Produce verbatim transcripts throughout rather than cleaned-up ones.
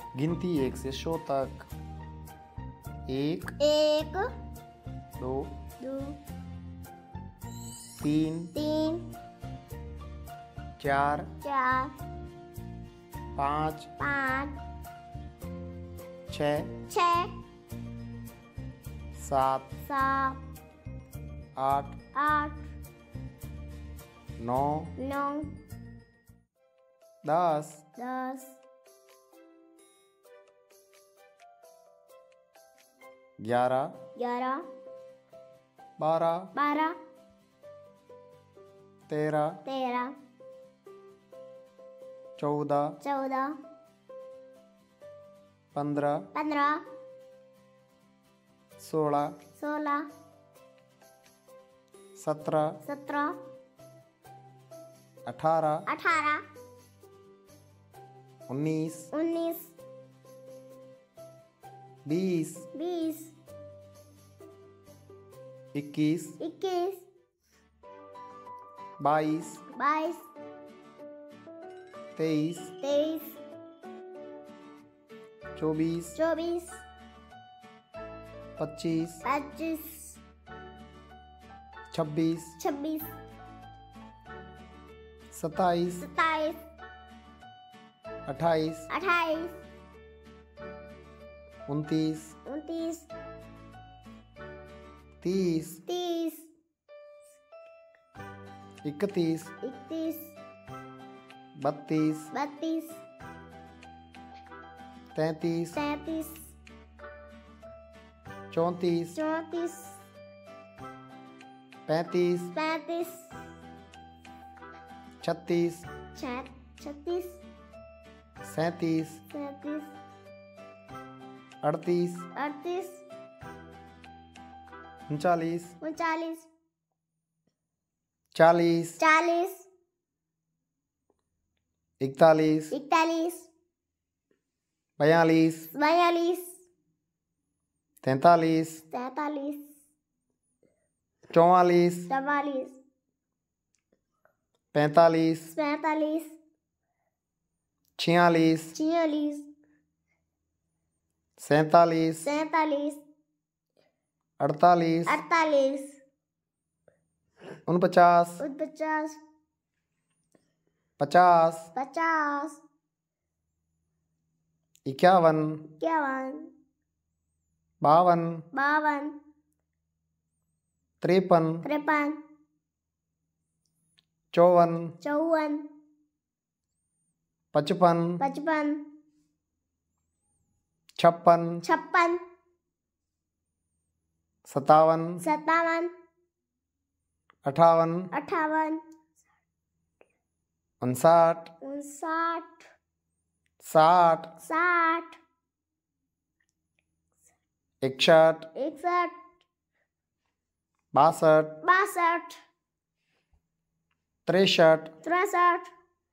गिनती एक से सौ तक। एक, एक, दो, दो, तीन, तीन, चार, चार, पाँच, पाँच, छः, छः, सात, सात, आठ, आठ, नौ, नौ, दस, दस, ग्यारह, ग्यारह, बारह, बारह, तेरह, तेरह, चौदह, चौदह, पंद्रह, पंद्रह, सोलह, सोलह, सत्रह, सत्रह, अठारह, अठारह, उन्नीस, उन्नीस, बीस, बीस, इक्कीस, इक्कीस, बाईस, बाईस, तेईस, तेईस, चौबीस, चौबीस, पच्चीस, पच्चीस, छब्बीस, छब्बीस, सत्ताईस, सत्ताईस, अट्ठाईस, अट्ठाईस, उनतीस, उनतीस, तीस, तीस, इकतीस, इकतीस, बत्तीस, बत्तीस, तैंतीस, तैंतीस, चौंतीस, चौंतीस, पैंतीस, पैंतीस, छत्तीस, छत्तीस, सैंतीस, सैंतीस, अड़तीस, अड़तीस, उनचालीस, उनचालीस, चालीस, चालीस, इकतालीस, इकतालीस, बयालीस, बयालीस, तैंतालीस, तैंतालीस, चौवालीस, चवालीस, पैंतालीस, पैंतालीस, छियालीस, छियालीस, सैंतालीस, सैंतालीस, अड़तालीस, अड़तालीस, उनपचास, उनपचास, पचास, पचास, इक्यावन, इक्यावन, बावन, बावन, तिरपन, तिरपन, चौवन, चौवन, पचपन, पचपन, छप्पन, छप्पन, सत्तावन, सत्तावन, अठावन, अठावन, उनसाठ, उनसाठ, साठ, साठ, इकसठ, इकसठ, बासठ, बासठ, तिरसठ, तिरसठ,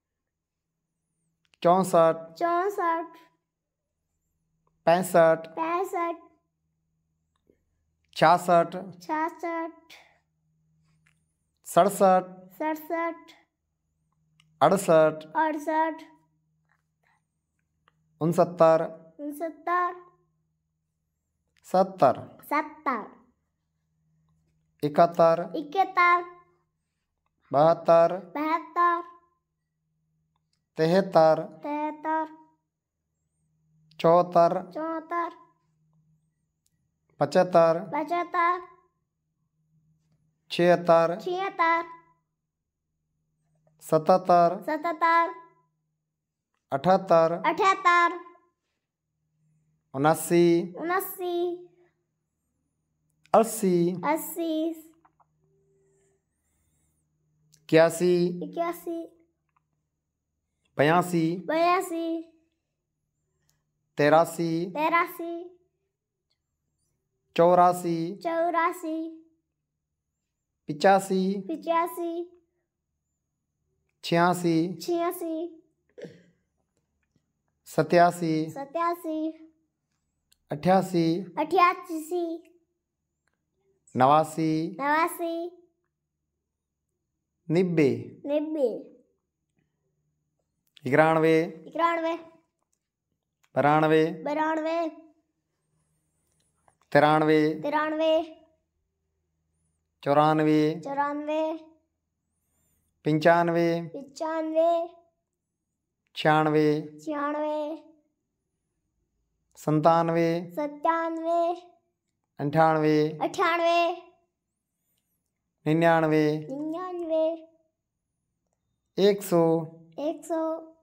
चौंसठ, चौंसठ, पैंसठ, पैंसठ, छियासठ, छियासठ, सड़सठ, सड़सठ, अड़सठ, अड़सठ, उनसत्तर, उनसत्तर, सत्तर, सत्तर, इकहत्तर, इकहत्तर, बहत्तर, बहत्तर, तिहत्तर, तिहत्तर, चौहत्तर, चौहत्तर, पचहत्तर, पचहत्तर, छिहत्तर, छिहत्तर, सतहत्तर, सतहत्तर, अठहत्तर, अठहत्तर, उनासी, उनासी, अस्सी, अस्सी, इक्यासी, इक्यासी, बयासी, बयासी, तिरासी, तिरासी, चौरासी, चौरासी, पिचासी, पिचासी, छियासी, छियासी, सत्यासी, सत्यासी, अठासी, अठासी, नवासी, नवासी, निब्बे, नब्बे, इक्यानवे, इक्यानवे, बानवे बानवे तिरानवे तिरानवे चौरानवे चौरानवे पंचानवे पचानवे छियानवे छियानवे संतानवे सत्तानवे अंठानवे अठानवे निन्यानवे निन्यानवे एक सौ एक सौ